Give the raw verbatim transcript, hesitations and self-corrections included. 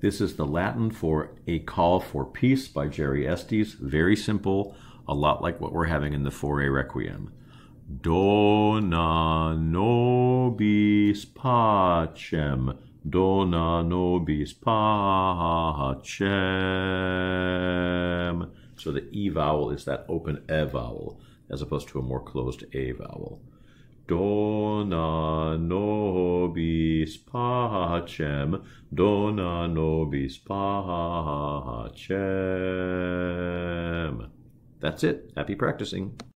This is the Latin for A Call for Peace by Jerry Estes. Very simple, a lot like what we're having in the four A Requiem. Dona nobis pacem, dona nobis pacem. So the E vowel is that open E vowel, as opposed to a more closed A vowel. Dona nobis pacem, dona nobis pacem. That's it. Happy practicing.